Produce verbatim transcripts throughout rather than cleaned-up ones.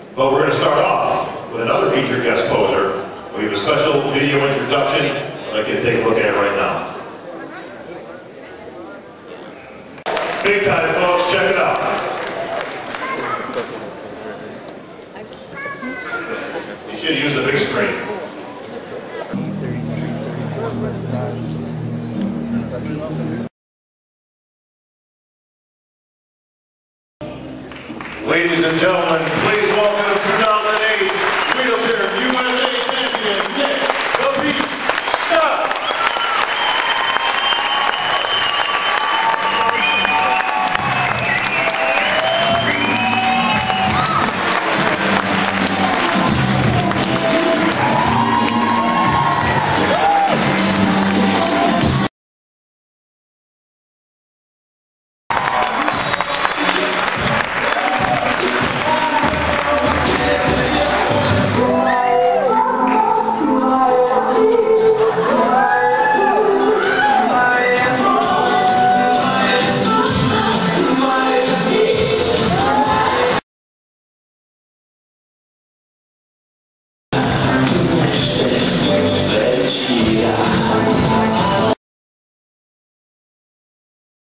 But we're going to start off with another featured guest poser. We have a special video introduction I'd like you to take a look at right now. Big time, folks, check it out. You should use the big screen. Ladies and gentlemen, please welcome two thousand eight wheelchair U S A champion, Nick the Beast Scott.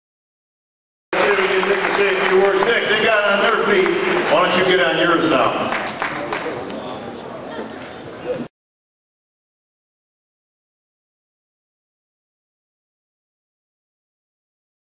Nick, they got on their feet. Why don't you get on yours now?